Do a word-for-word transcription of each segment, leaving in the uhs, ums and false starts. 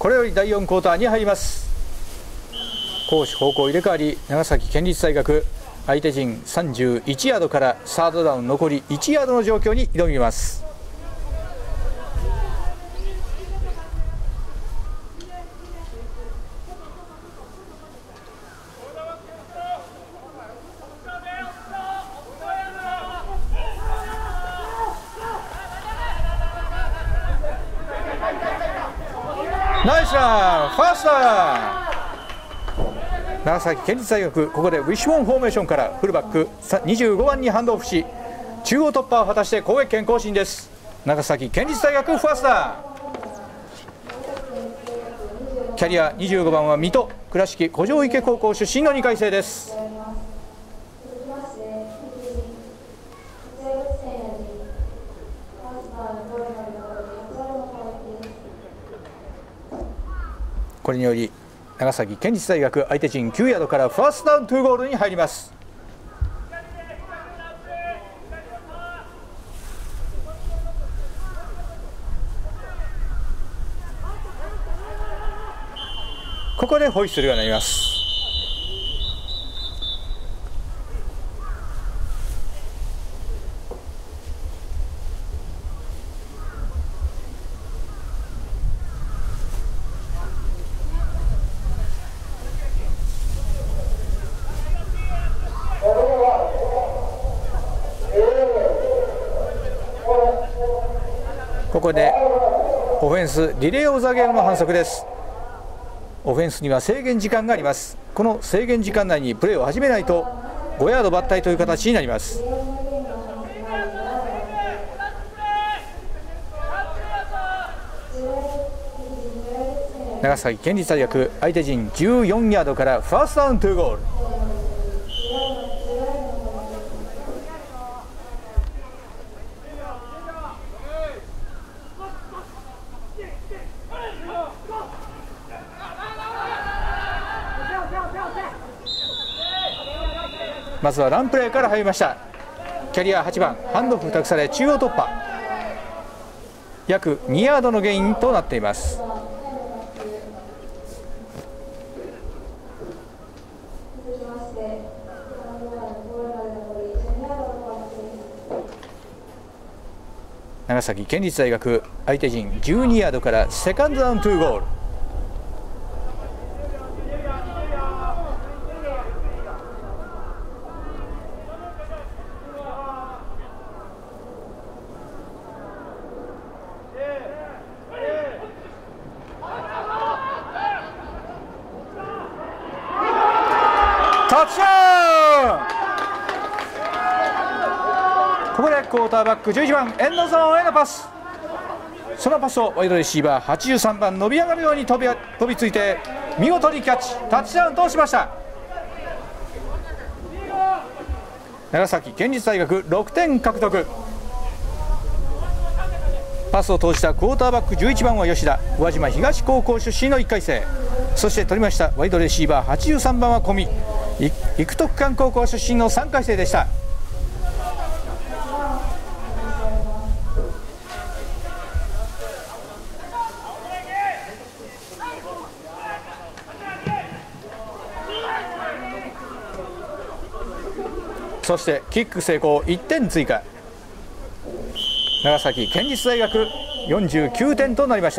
これよりだいよんクォーターに入ります。攻守方向入れ替わり、長崎県立大学相手陣さんじゅういちヤードからサードダウン残りいちヤードの状況に挑みます。ナイスラン、ファーストダウン。長崎県立大学、ここでウィッシュボーンフォーメーションからフルバックにじゅうごばんにハンドオフし、中央突破を果たして攻撃権更新です。長崎県立大学ファーストダウン。キャリアにじゅうごばんは水戸倉敷古城池高校出身のにかい生です。これにより長崎県立大学相手陣きゅうヤードからファーストダウントゥーゴールに入ります。ここでホイッスルが鳴ります。ここでオフェンスリレーオブザゲームの反則です。オフェンスには制限時間があります。この制限時間内にプレーを始めないとごヤード抜退という形になります。長崎県立大学相手陣じゅうよんヤードからファーストダウントゥーゴール。まずはランプレーから入りました。キャリアはちばんハンドオフ託され中央突破、約にヤードのゲインとなっています。長崎県立大学相手陣じゅうにヤードからセカンドダウントゥーゴール。タッチダウン。ここでクォーターバックじゅういちばんエンドゾーンへのパス。そのパスをワイドレシーバーはちじゅうさんばん伸び上がるように飛び飛びついて見事にキャッチタッチダウンとしました。長崎県立大学ろくてん獲得。パスを投じたクォーターバックじゅういちばんは吉田、宇和島東高校出身のいっかい生。そして取りましたワイドレシーバーはちじゅうさんばんは小見、育徳館高校出身のさんかい生でした。そしてキック成功いってん追加。長崎県立大学よんじゅうきゅうてんとなりました。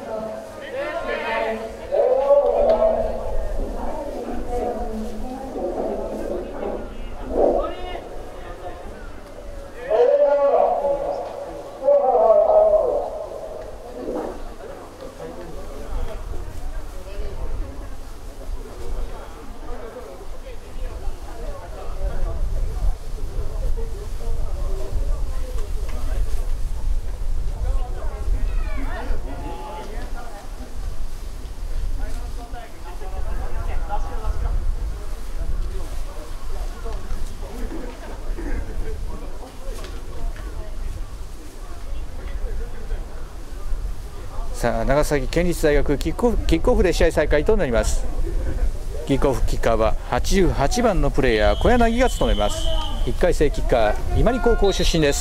さあ長崎県立大学キックオフ、キックオフで試合再開となります。キックオフキッカーははちじゅうはちばんのプレーヤー小柳が務めます。いっかい生キッカー今里高校出身です。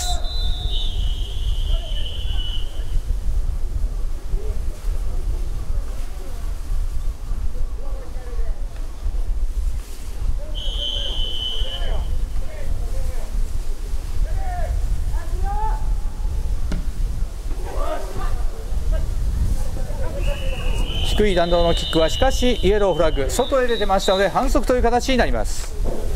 低い弾道のキックはしかしイエローフラッグ、外へ出てましたので反則という形になります。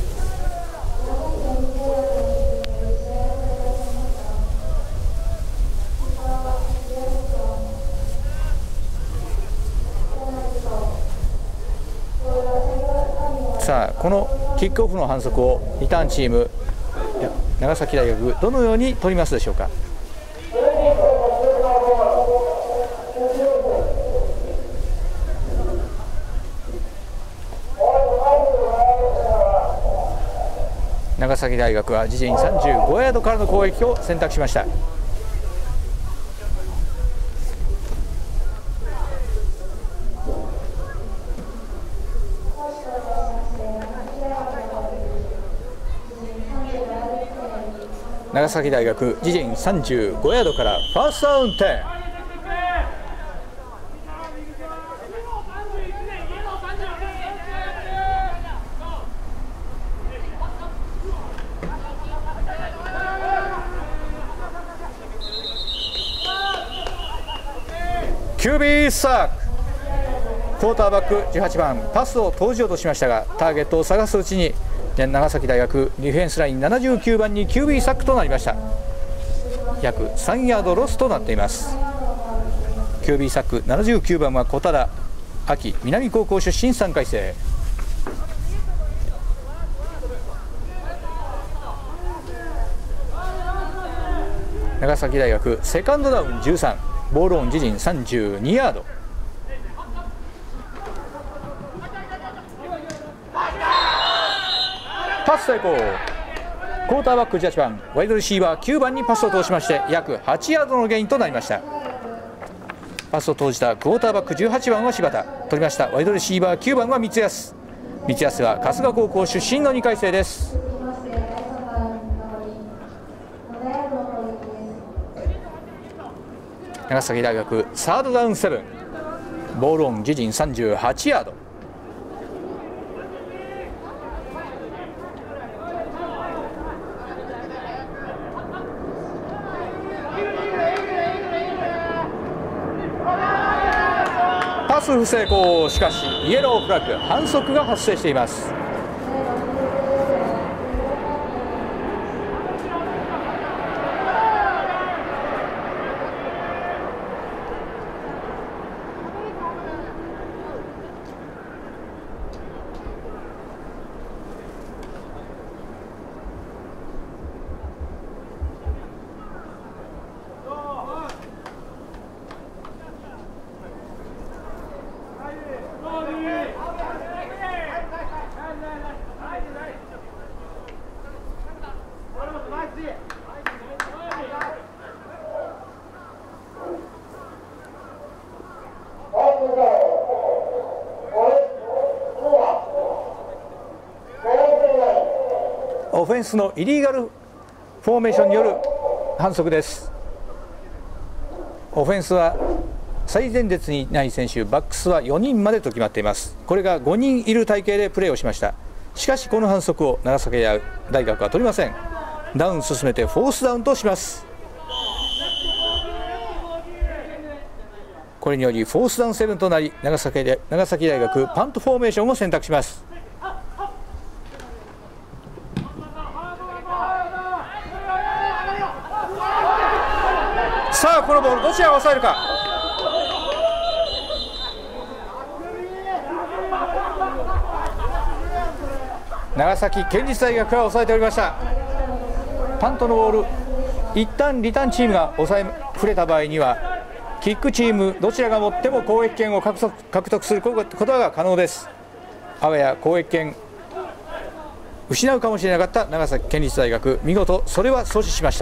さあこのキックオフの反則をリターンチーム長崎大学どのように取りますでしょうか。長崎大学は自陣さんじゅうごヤードからの攻撃を選択しました。長崎大学自陣さんじゅうごヤードからファーストダウンテン。キュービー サーク、クォーターバックじゅうはちばんパスを投じようとしましたがターゲットを探すうちに長崎大学ディフェンスラインななじゅうきゅうばんに キュービー サックとなりました。約さんヤードロスとなっています。 キュービー サックななじゅうきゅうばんは小多田亜紀南高校出身さんかい生。長崎大学セカンドダウンじゅうさん、ボールオン自陣さんじゅうにヤード。パス成功。クォーターバックじゅうはちばんワイドレシーバーきゅうばんにパスを通しまして約はちヤードのゲインとなりました。パスを投じたクォーターバックじゅうはちばんは柴田、取りましたワイドレシーバーきゅうばんは三安。三安は春日高校出身のにかい生です。長崎大学サードダウンセブン、ボールオン自陣さんじゅうはちヤード。パス不成功、しかしイエローフラッグ、反則が発生しています。オフェンスのイリーガルフォーメーションによる反則です。オフェンスは最前列にない選手、バックスはよにんまでと決まっています。これがごにんいる体系でプレーをしました。しかしこの反則を長崎大学は取りません。ダウン進めてフォースダウンとします。これによりフォースダウンセブンとなり長崎で長崎大学パントフォーメーションを選択します。さあこのボールどちらが抑えるか。長崎県立大学が抑えておりました。パントのボール、一旦リターンチームが抑え触れた場合にはキックチームどちらが持っても攻撃権を獲得、獲得することが可能です。あわや攻撃権失うかもしれなかった長崎県立大学、見事それは阻止しました。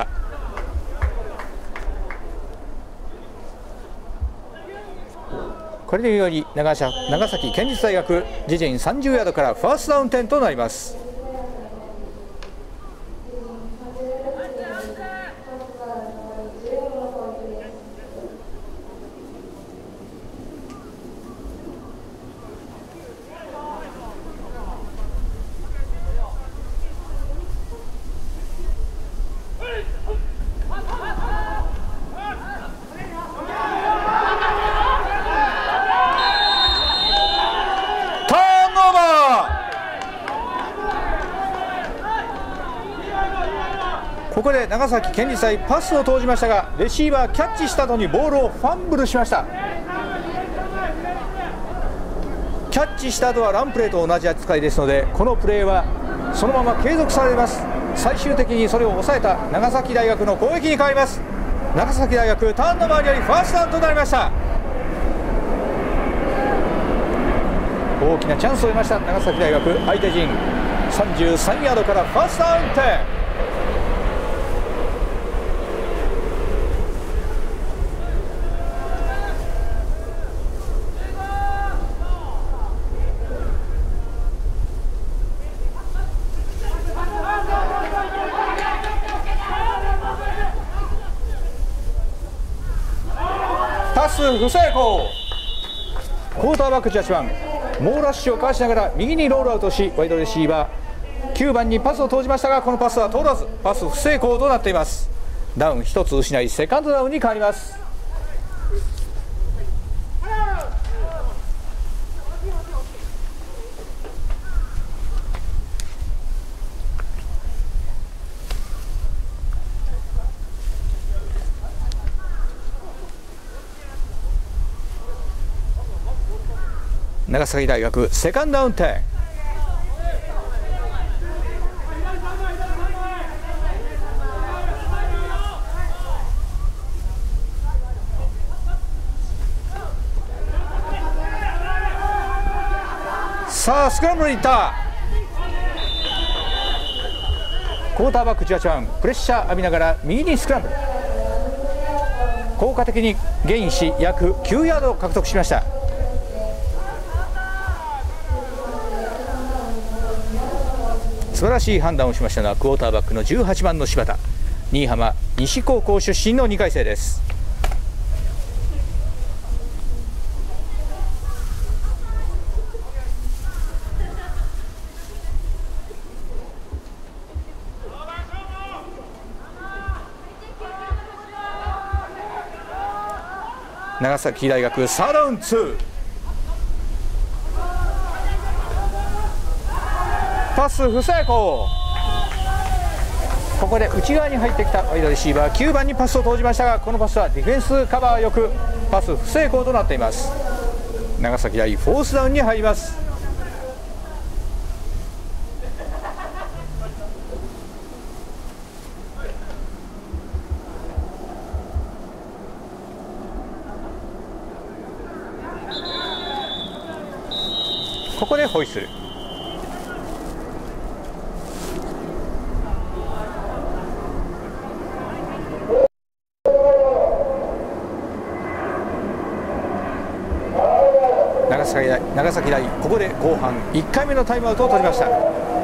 これにより長崎県立大学自陣さんじゅうヤードからファーストダウン点となります。 こで長崎県立大パスを投じましたが、レシーバーキャッチした後にボールをファンブルしました。キャッチした後はランプレーと同じ扱いですので、このプレーはそのまま継続されます。最終的にそれを抑えた長崎大学の攻撃に変わります。長崎大学ターンの周りよりファーストダウンとなりました。大きなチャンスを得ました長崎大学。相手陣さんじゅうさんヤードからファーストダウン点。パス不成功。クォーターバックじゅうはちばん猛ラッシュをかわしながら右にロールアウトし、ワイドレシーバーきゅうばんにパスを投じましたが、このパスは通らずパス不成功となっています。ダウンひとつ失いセカンドダウンに変わります。長崎大学セカンドダウン点。さあスクランブルにいった。クォーターバックじゅうはちばんプレッシャー浴びながら右にスクランブル、効果的にゲインし約きゅうヤードを獲得しました。素晴らしい判断をしましたのはクォーターバックのじゅうはちばんの柴田、新居浜西高校出身のにかい生です。長崎大学サードダウンに。パス不成功。ここで内側に入ってきたワイドレシーバーきゅうばんにパスを投じましたが、このパスはディフェンスカバーよくパス不成功となっています。長崎大フォースダウンに入ります。ここでホイッスル。長崎大、長崎大ここで後半いっかいめのタイムアウトを取りました。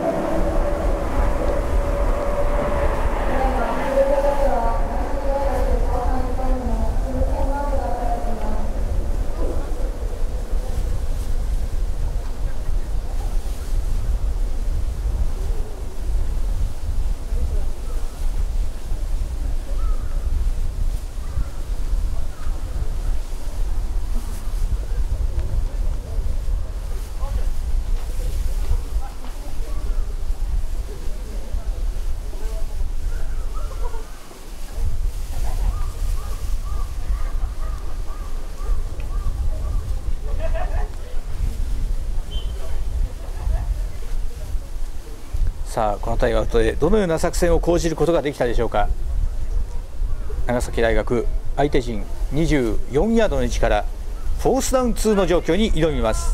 さあこのタイムアウトでどのような作戦を講じることができたでしょうか。長崎大学相手陣にじゅうよんヤードの位置からフォースダウンにの状況に挑みます。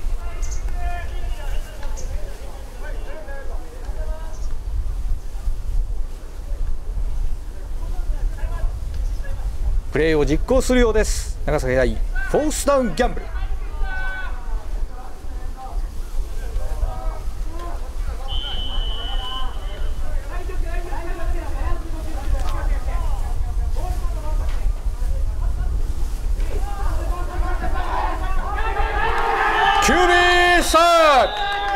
プレーを実行するようです。長崎大フォースダウンギャンブル。キュービーサー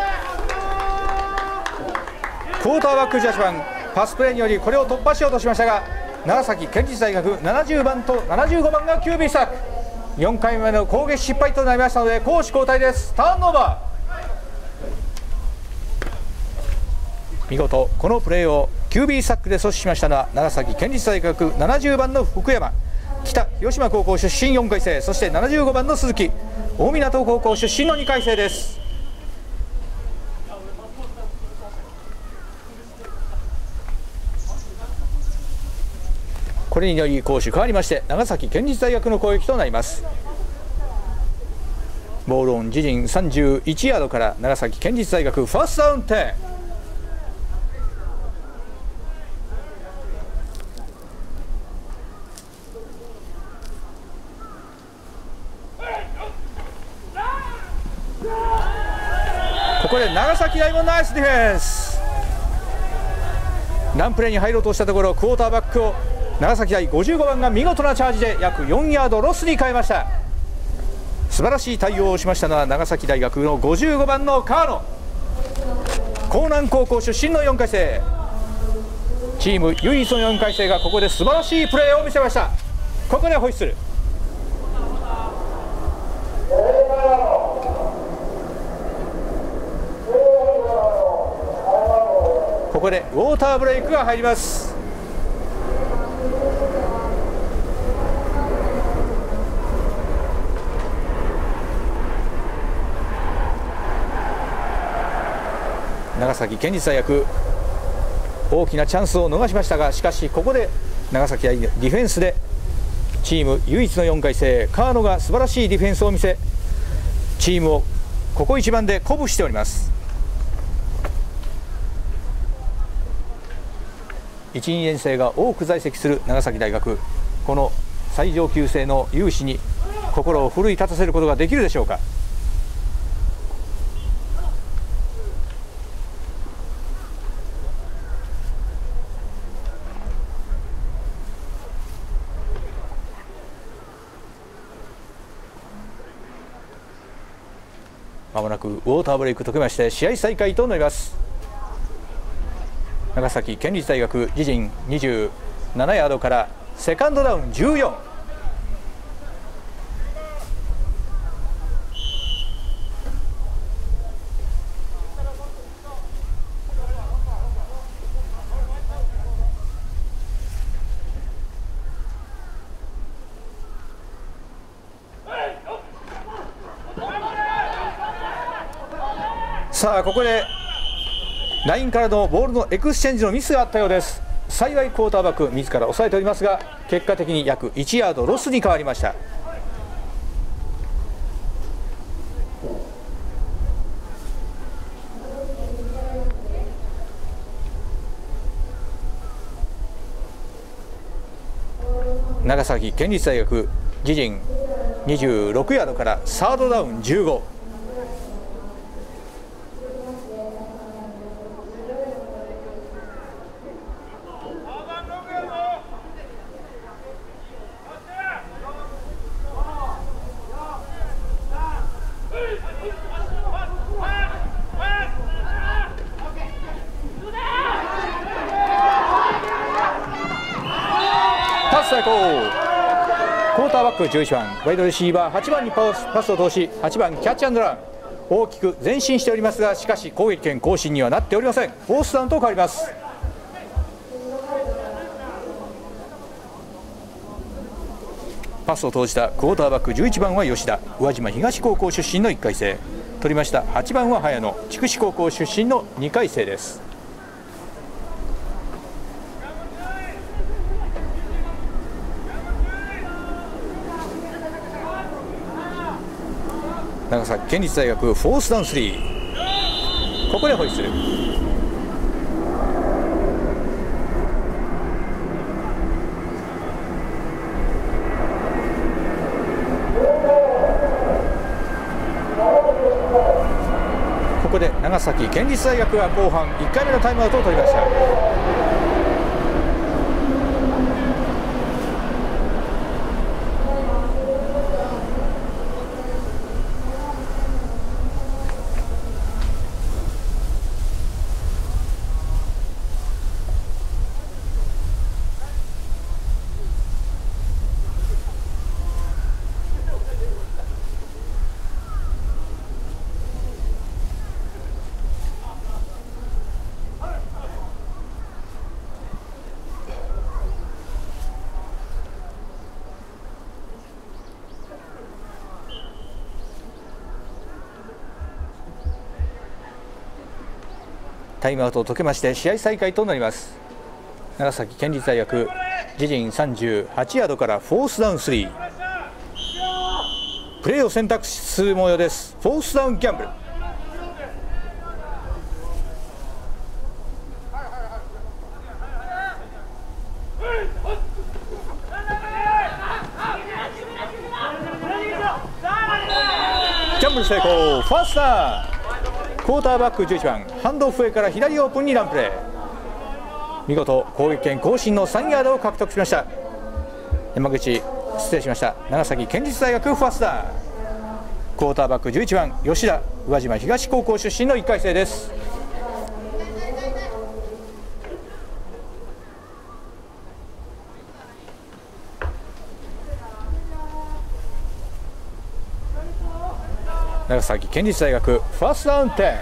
クォーターバックじゅうはちばんパスプレーによりこれを突破しようとしましたが、長崎県立大学ななじゅうばんとななじゅうごばんがキュービーサーク。よんかいめの攻撃失敗となりましたので攻守交代です。ターンオーバー。見事このプレーをキュービー サックで阻止しましたのは長崎県立大学ななじゅうばんの福山、北広島高校出身よんかい生、そしてななじゅうごばんの鈴木、大湊高校出身のにかい生です。これにより攻守変わりまして長崎県立大学の攻撃となります。ボールオン自陣さんじゅういちヤードから長崎県立大学ファーストダウンじゅう。ここで長崎大もナイスディフェンス。ランプレーに入ろうとしたところクォーターバックを長崎大ごじゅうごばんが見事なチャージで約よんヤードロスに変えました。素晴らしい対応をしましたのは長崎大学のごじゅうごばんの川野、江南高校出身のよんかい生、チーム唯一のよんかい生がここで素晴らしいプレーを見せました。ここでホイッスル。ここでウォーターブレイクが入ります。長崎県立大学大きなチャンスを逃しましたが、しかしここで長崎大ディフェンスでチーム唯一のよんかい生川野が素晴らしいディフェンスを見せ、チームをここ一番で鼓舞しております。いち、にねん生が多く在籍する長崎大学、この最上級生の勇姿に心を奮い立たせることができるでしょうか。まもなくウォーターブレイク解けまして試合再開となります。長崎県立大学自陣にじゅうななヤードからセカンドダウンじゅうよん。さあここでラインからのボールのエクスチェンジのミスがあったようです。幸いクォーターバック自ら抑えておりますが、結果的に約いちヤードロスに変わりました。長崎県立大学自陣にじゅうろくヤードからサードダウンじゅうご。成功。クォーターバックじゅういちばん、ワイドレシーバーはちばんにパスパスを通しはちばんキャッチアンドラン、大きく前進しておりますが、しかし攻撃権更新にはなっておりません。フォースダウンと変わります。パスを投じたクォーターバックじゅういちばんは吉田、宇和島東高校出身のいっかい生、取りましたはちばんは早野、筑紫高校出身のにかい生です。長崎県立大学フォースダウンスリー、ここでホイッスル。ここで長崎県立大学は後半いっかいめのタイムアウトを取りました。 タイムアウトを解けまして試合再開となります。長崎県立大学自陣さんじゅうはちヤードからフォースダウンスリー、プレーを選択する模様です。フォースダウンギャンブル。ギャンブル成功、ファーストダウン。クォーターバックじゅういちばん、ハンドオフへから左オープンにランプレー、見事攻撃権更新のさんヤードを獲得しました。山口失礼しました長崎県立大学ファーストダウン。クォーターバックじゅういちばん吉田、宇和島東高校出身のいっかい生です。長崎県立大学ファーストダウンじゅう。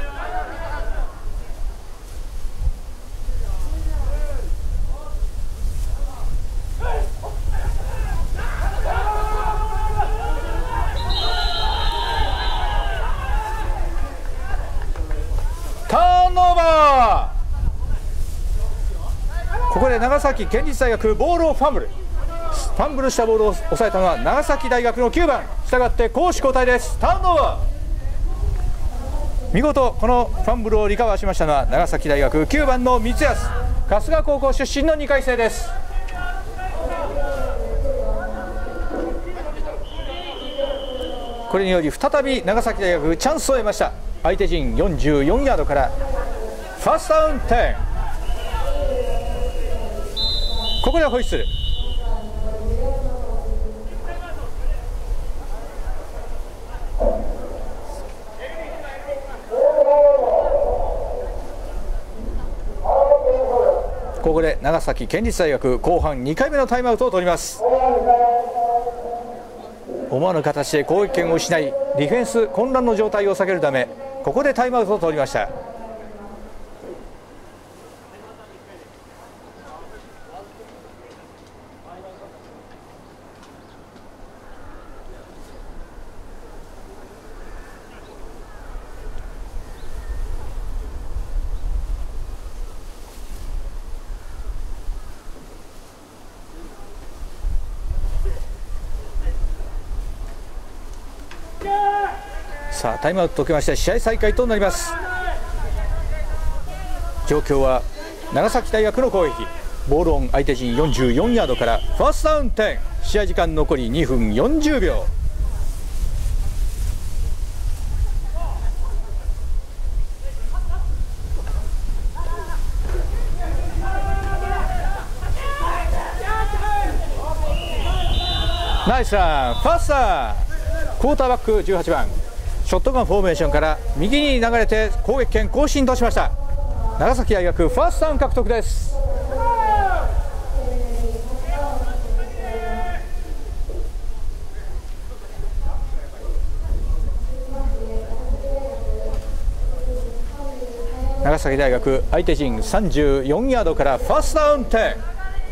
ターンオーバー。ここで長崎県立大学ボールをファンブル。ファンブルしたボールを抑えたのは長崎大学のきゅうばん、したがって攻守交代です。ターンオーバー。見事このファンブルをリカバーしましたのは長崎大学きゅうばんの三安、春日高校出身のにかい生です。これにより再び長崎大学チャンスを得ました。相手陣よんじゅうよんヤードからファーストダウンじゅう。ここでホイッスル。ここで長崎県立大学後半にかいめのタイムアウトを取ります。思わぬ形で攻撃権を失いディフェンス混乱の状態を避けるためここでタイムアウトを取りました。さあタイムアウト解けまして試合再開となります。状況は長崎大学の攻撃、ボールオン相手陣よんじゅうよんヤードからファーストダウンじゅう。試合時間残りにふんよんじゅうびょう。ナイスラン、ファーストダウン。クォーターバックじゅうはちばん、ショットガンフォーメーションから右に流れて攻撃権更新としました。長崎大学ファーストダウン獲得です。長崎大学相手陣さんじゅうよんヤードからファーストダウンじゅう。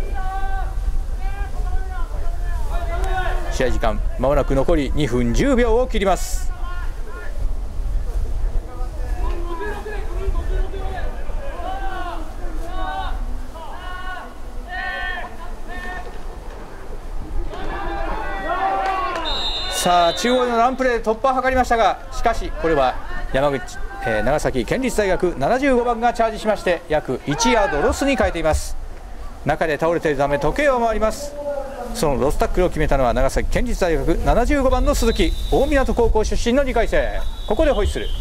試合時間まもなく残りにふんじゅうびょうを切ります。さあ中央のランプレーで突破を図りましたが、しかしこれは山口、えー、長崎県立大学ななじゅうごばんがチャージしまして約いちヤードロスに変えています。中で倒れているため時計を回ります。そのロスタックルを決めたのは長崎県立大学ななじゅうごばんの鈴木、大湊高校出身のにかい生。ここでホイッスル。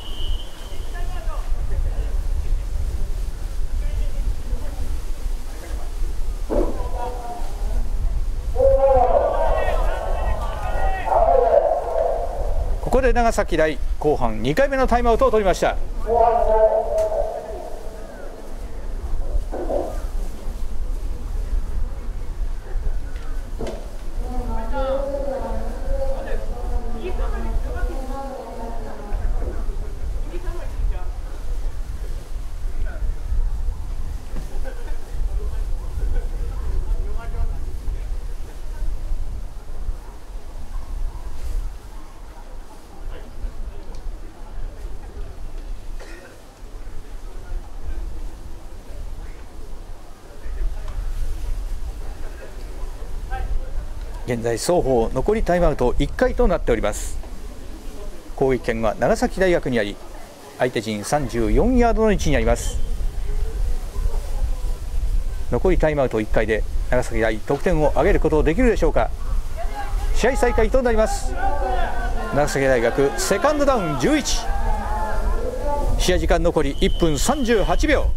ここで長崎大後半にかいめのタイムアウトを取りました。 現在双方残りタイムアウトいっかいとなっております。攻撃権は長崎大学にあり、相手陣さんじゅうよんヤードの位置にあります。残りタイムアウトいっかいで長崎大得点を上げることができるでしょうか。試合再開となります。長崎大学セカンドダウンじゅういち、試合時間残りいっぷんさんじゅうはちびょう。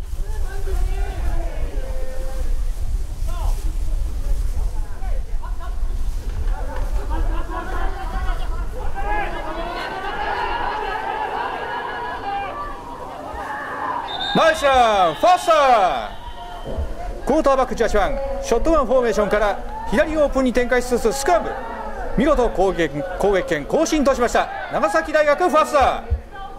ナイスランファースター。クォーターバックじゅうはちばんショットガンフォーメーションから左オープンに展開しつつスクランブル、見事攻撃攻撃権更新としました長崎大学ファースター。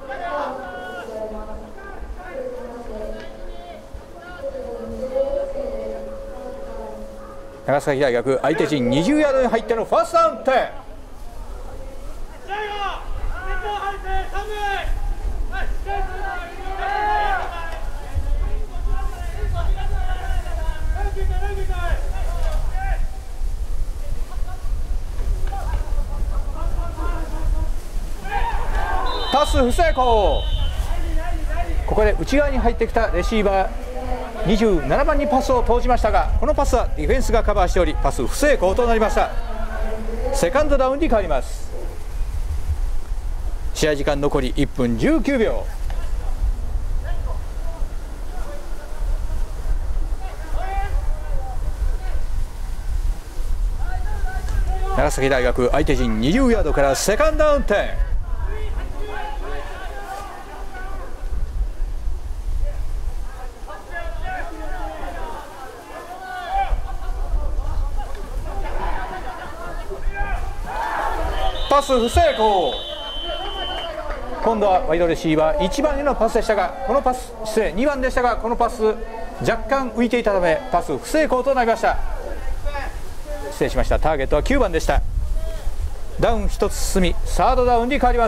長崎大学相手陣にじゅうヤードに入ってのファーストダウン点。パス不成功。ここで内側に入ってきたレシーバーにじゅうななばんにパスを投じましたが、このパスはディフェンスがカバーしておりパス不成功となりました。セカンドダウンに変わります。試合時間残りいっぷんじゅうきゅうびょう。長崎大学相手陣にじゅうヤードからセカンドダウン点。パス不成功。今度はワイドレシーバーいちばんへのパスでしたが、このパス失礼にばんでしたが、このパス若干浮いていたためパス不成功となりました。失礼しました。ターゲットはきゅうばんでした。ダウンひとつ進みサードダウンに変わります。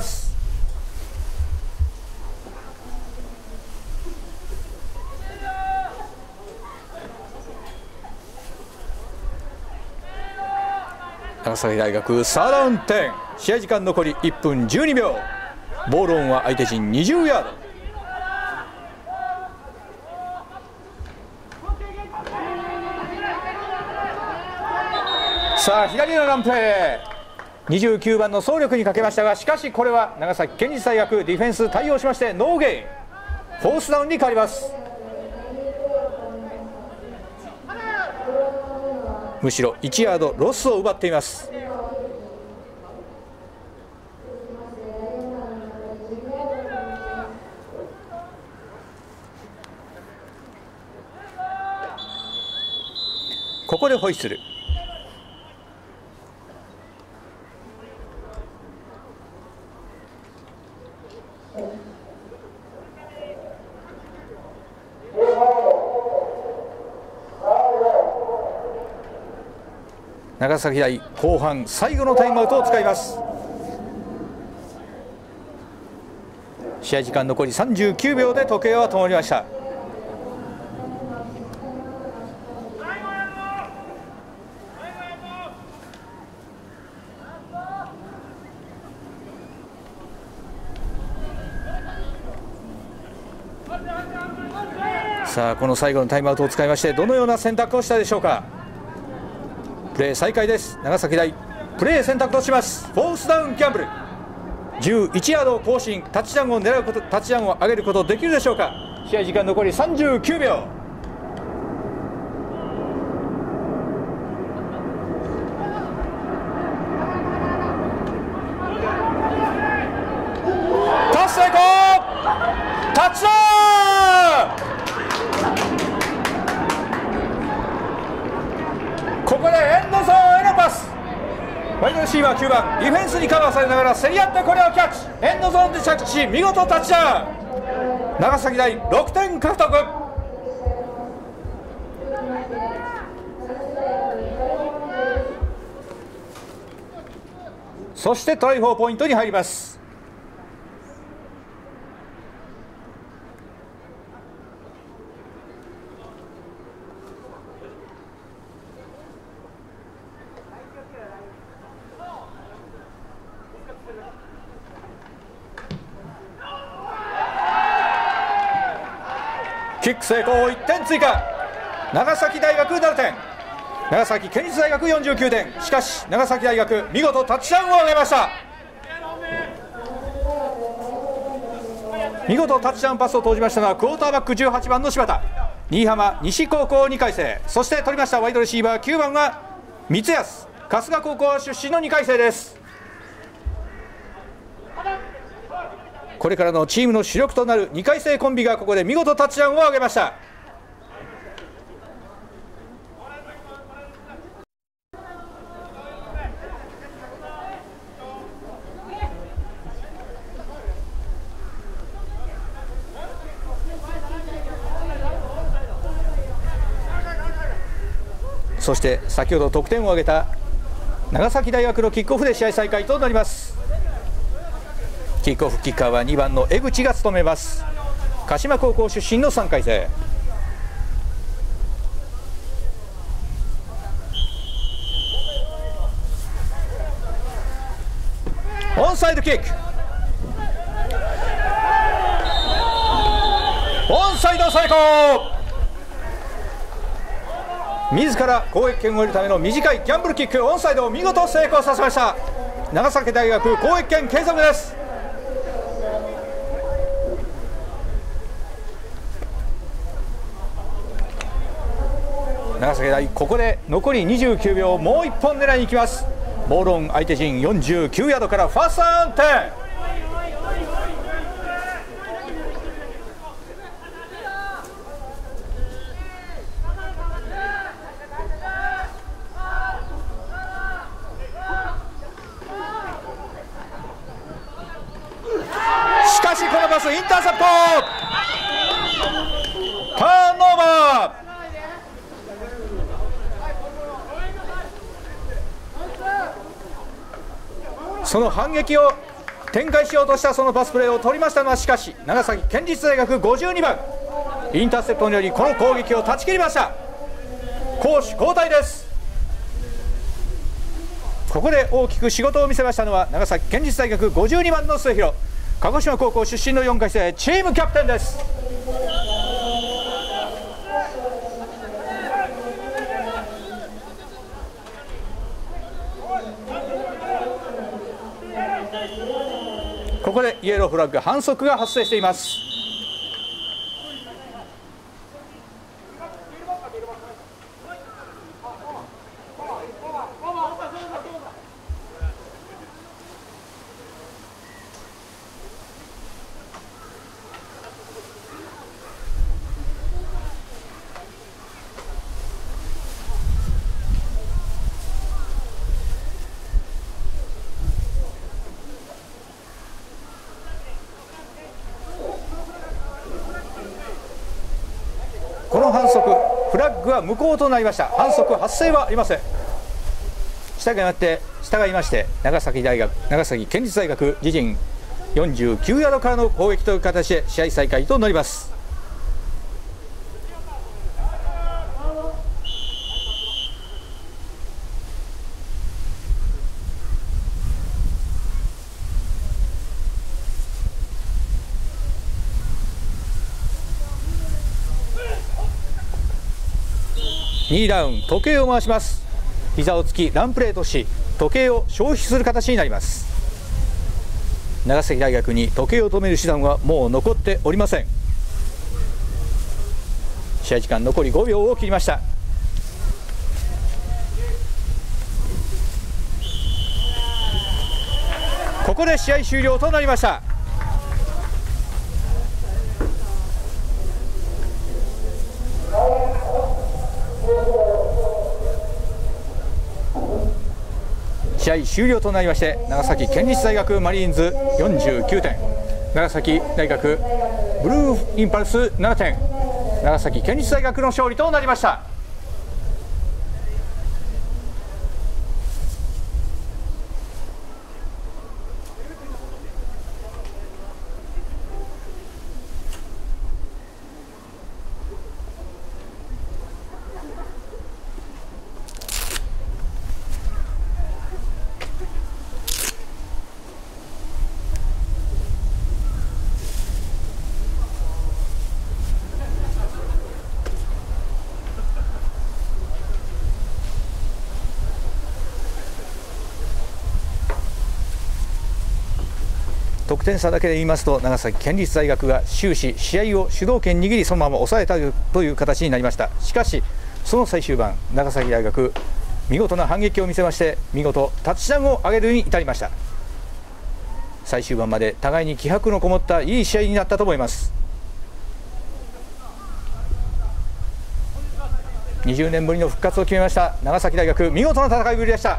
長崎大学サードダウン点。試合時間残りいっぷんじゅうにびょう。ボールオンは相手陣にじゅうヤード。さあ左のランプレー、にじゅうきゅうばんの走力にかけましたが、しかしこれは長崎県立大学ディフェンス対応しましてノーゲイン、フォースダウンに変わります。むしろいちヤードロスを奪っています。ここでホイッスル。長崎大後半最後のタイムアウトを使います。試合時間残りさんじゅうきゅうびょうで時計は止まりました。さあこの最後のタイムアウトを使いましてどのような選択をしたでしょうか。プレー再開です。長崎大プレー選択とします。フォースダウンギャンブルじゅういちヤードを更新、タッチダウンを狙うこと、タッチダウンを上げることできるでしょうか。試合時間残りさんじゅうきゅうびょう。パス成功、タッチダウン。ここでエンドゾーンへのパス。ワイドレシーバーきゅうばんディフェンスにカバーされながら競り合ってこれをキャッチ、エンドゾーンで着地し見事タッチダウン。長崎大ろくてん獲得。そしてトライフォーポイントに入ります。 キック成功、いってん追加。長崎大学ななてん、長崎県立大学よんじゅうきゅうてん。しかし長崎大学見事タッチダウンを挙げました。見事タッチダウンパスを投じましたのはクォーターバックじゅうはちばんの柴田。新居浜西高校にかい生、そして取りましたワイドレシーバーきゅうばんは三安、春日高校出身のにかい生です。これからのチームの主力となるにかい生コンビがここで見事タッチダウンを挙げました。そして先ほど得点を挙げた長崎大学のキックオフで試合再開となります。キックオフキッカーはにばんの江口が務めます。鹿島高校出身のさんかい生。オンサイドキック、オンサイド成功。自ら攻撃権を得るための短いギャンブルキック、オンサイドを見事成功させました。長崎大学攻撃権継続です。長崎大、ここで残りにじゅうきゅうびょう、もういっぽん狙いに行きます。ボールオン相手陣よんじゅうきゅうヤードからファーストアンテン。しかしこのパスインターセプト、ターンオーバー。その反撃を展開しようとしたそのパスプレーを取りましたのはしかし長崎県立大学ごじゅうにばん、インターセプトによりこの攻撃を断ち切りました。攻守交代です。ここで大きく仕事を見せましたのは長崎県立大学ごじゅうにばんの末広、鹿児島高校出身のよんかい生、チームキャプテンです。ここでイエローフラッグ、反則が発生しています。この反則、フラッグは無効となりました。反則発生はありません。従いまして従いまして長崎大学長崎県立大学自陣よんじゅうきゅうヤードからの攻撃という形で試合再開となります。にラウン時計を回します。膝をつきランプレーとし時計を消費する形になります。長崎大学に時計を止める手段はもう残っておりません。試合時間残りごびょうを切りました。ここで試合終了となりました。試合終了となりまして長崎県立大学マリーンズよんじゅうきゅうてん、長崎大学ブルーインパルスななてん、長崎県立大学の勝利となりました。 得点差だけで言いますと長崎県立大学が終始試合を主導権握りそのまま抑えたという形になりました。しかしその最終盤長崎大学見事な反撃を見せまして見事タッチダウンを上げるに至りました。最終盤まで互いに気迫のこもったいい試合になったと思います。にじゅうねんぶりの復活を決めました長崎大学、見事な戦いぶりでした。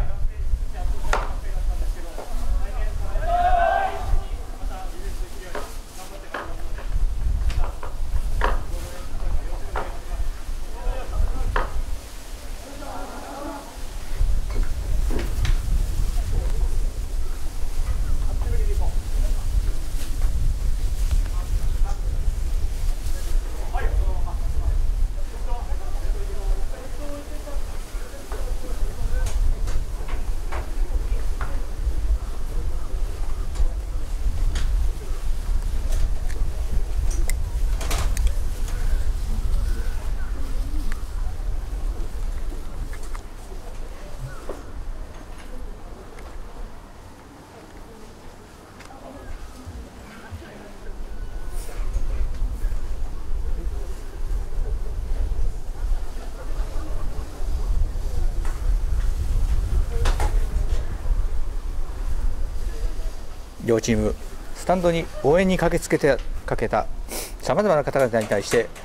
両チームスタンドに応援に駆けつけてかけたさまざまな方々に対して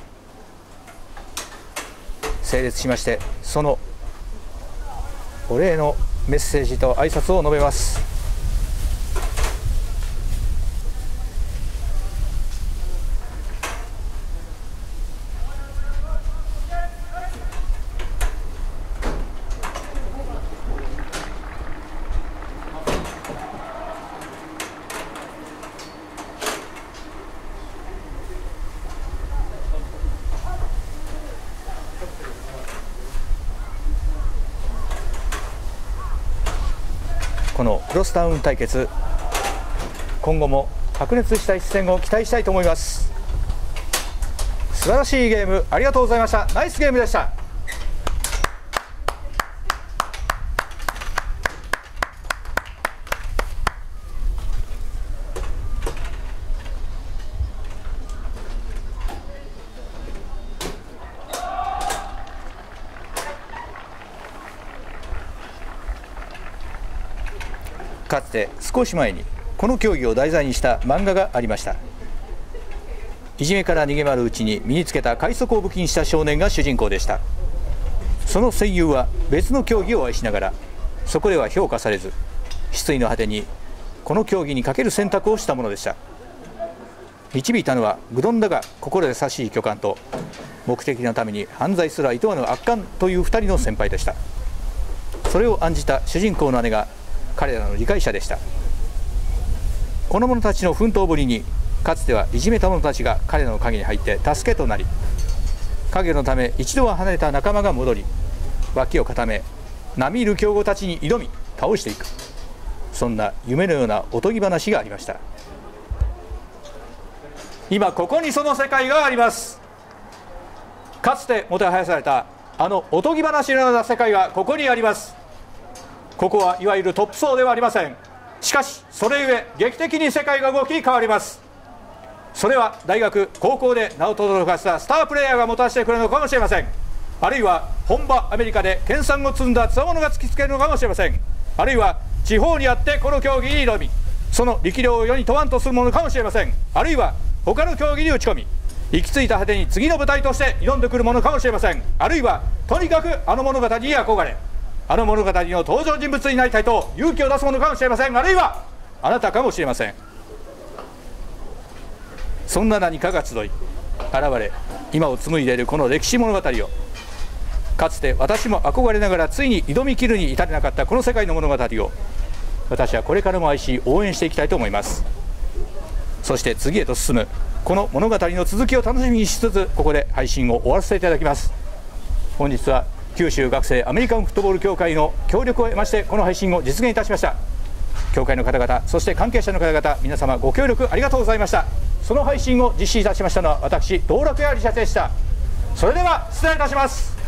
整列しまして、そのお礼のメッセージと挨拶を述べます。このクロスタウン対決、今後も白熱した一戦を期待したいと思います。素晴らしいゲームありがとうございました。ナイスゲームでした。かつて少し前にこの競技を題材にした漫画がありました。いじめから逃げ回るうちに身につけた快速を武器にした少年が主人公でした。その戦友は別の競技を愛しながらそこでは評価されず失意の果てにこの競技にかける選択をしたものでした。導いたのは愚鈍だが心優しい巨漢と目的のために犯罪すら厭わぬ悪漢というふたりの先輩でした。それを案じた主人公の姉が彼らの理解者でした。この者たちの奮闘ぶりにかつてはいじめた者たちが彼らの影に入って助けとなり、影のため一度は離れた仲間が戻り脇を固め並みいる強豪たちに挑み倒していく、そんな夢のようなおとぎ話がありました。今ここにその世界があります。かつてもてはやされたあのおとぎ話のような世界がここにあります。ここはいわゆるトップ層ではありません。しかしそれゆえ劇的に世界が動き変わります。それは大学高校で名を轟かせたスタープレーヤーがもたらしてくれるのかもしれません。あるいは本場アメリカで研鑽を積んだ強者が突きつけるのかもしれません。あるいは地方にあってこの競技に挑みその力量を世に問わんとするものかもしれません。あるいは他の競技に打ち込み行き着いた果てに次の舞台として挑んでくるものかもしれません。あるいはとにかくあの物語に憧れあの物語の登場人物になりたいと勇気を出すものかもしれません。あるいはあなたかもしれません。そんな何かが集い現れ今を紡いでいるこの歴史物語を、かつて私も憧れながらついに挑みきるに至れなかったこの世界の物語を私はこれからも愛し応援していきたいと思います。そして次へと進むこの物語の続きを楽しみにしつつここで配信を終わらせていただきます。本日は九州学生アメリカンフットボール協会の協力を得ましてこの配信を実現いたしました。協会の方々そして関係者の方々皆様ご協力ありがとうございました。その配信を実施いたしましたのは私道楽屋理社でした。それでは失礼いたします。